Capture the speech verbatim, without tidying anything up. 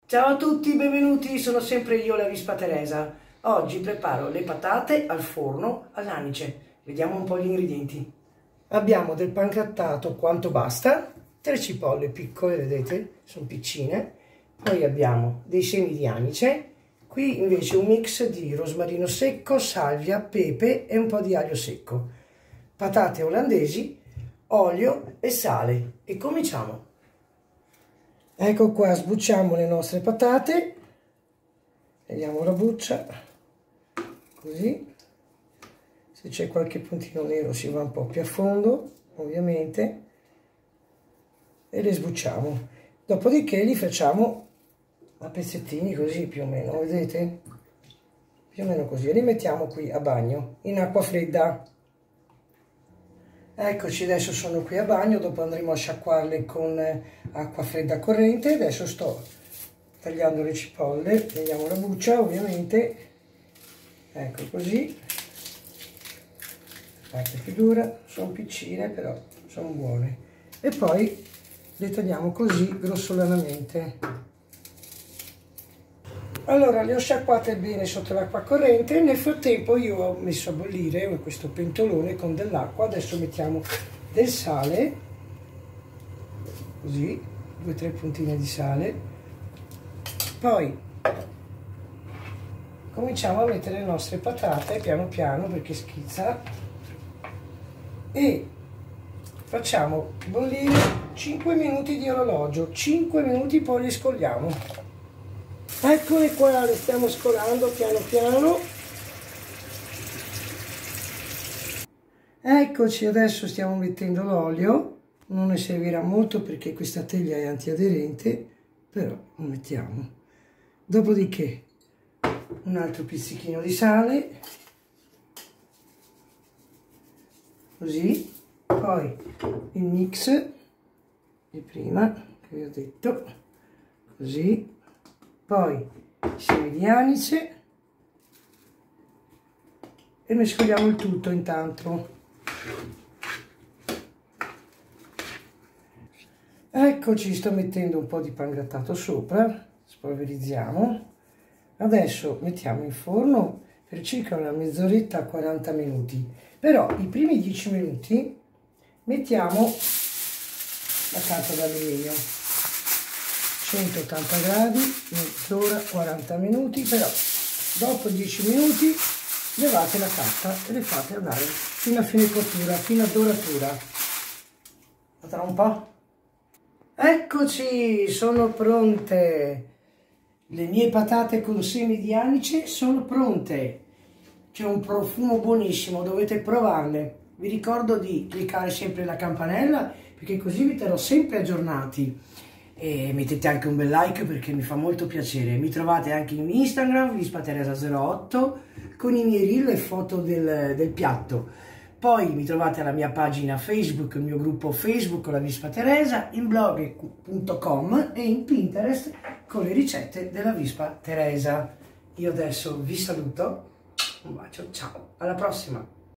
Ciao a tutti, benvenuti, sono sempre io, la Vispa Teresa. Oggi preparo le patate al forno all'anice. Vediamo un po' gli ingredienti. Abbiamo del pangrattato quanto basta, tre cipolle piccole, vedete, sono piccine. Poi abbiamo dei semi di anice, qui invece un mix di rosmarino secco, salvia, pepe e un po' di aglio secco. Patate olandesi, olio e sale. E cominciamo. Ecco qua, sbucciamo le nostre patate, vediamo la buccia, così, se c'è qualche puntino nero si va un po' più a fondo, ovviamente, e le sbucciamo. Dopodiché li facciamo a pezzettini così più o meno, vedete? Più o meno così, e li mettiamo qui a bagno, in acqua fredda. Eccoci, adesso sono qui a bagno, dopo andremo a sciacquarle con acqua fredda corrente. Adesso sto tagliando le cipolle, vediamo la buccia ovviamente, ecco così, qualche figura, sono piccine però sono buone, e poi le tagliamo così grossolanamente. Allora, le ho sciacquate bene sotto l'acqua corrente. Nel frattempo io ho messo a bollire questo pentolone con dell'acqua. Adesso mettiamo del sale, così, due o tre puntine di sale. Poi cominciamo a mettere le nostre patate piano piano perché schizza, e facciamo bollire cinque minuti di orologio, cinque minuti, poi le scoliamo. Eccole qua, le stiamo scolando piano piano. Eccoci, adesso stiamo mettendo l'olio. Non ne servirà molto perché questa teglia è antiaderente, però lo mettiamo. Dopodiché un altro pizzichino di sale, così. Poi il mix di prima che vi ho detto, così. Poi semi di anice e mescoliamo il tutto intanto. Eccoci, sto mettendo un po' di pangrattato sopra, spolverizziamo. Adesso mettiamo in forno per circa una mezz'oretta a quaranta minuti, però i primi dieci minuti mettiamo la carta d'alluminio. centottanta gradi, mezz'ora, quaranta minuti, però dopo dieci minuti levate la carta e le fate andare fino a fine cottura, fino a doratura. Tra un po'. Eccoci, sono pronte. Le mie patate con semi di anice sono pronte. C'è un profumo buonissimo, dovete provarle. Vi ricordo di cliccare sempre la campanella perché così vi terrò sempre aggiornati. E mettete anche un bel like perché mi fa molto piacere. Mi trovate anche in Instagram, Vispa Teresa zero otto, con i miei reel e foto del, del piatto. Poi mi trovate alla mia pagina Facebook, il mio gruppo Facebook, la Vispa Teresa, in blog punto com e in Pinterest con le ricette della Vispa Teresa. Io adesso vi saluto, un bacio, ciao, alla prossima!